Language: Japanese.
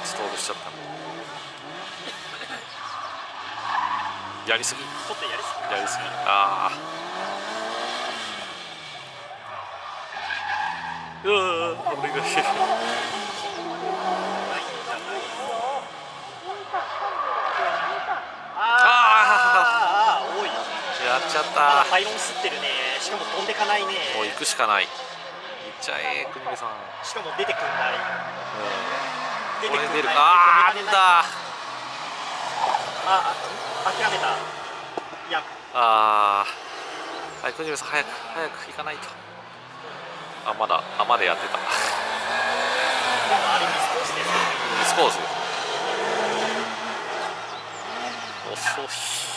ストールしちゃった。やりすぎ、 ちょっとやりすぎ。 やりすぎ。ああ、うわ、お願い。 ああ、多い。 やっちゃっまだた。 ハイロン吸ってるね。しかも飛んでかないね。 もう行くしかない。行っちゃえ、国部さん。 しかも出てくんない。出これ出るか。 ない。 あー、なんだ。 あ、諦めた。いや、 あー、はい、国部さん、早く行かないと。あ、まだやってた。 でもあれミスコースですよね。 ミスコース。遅い。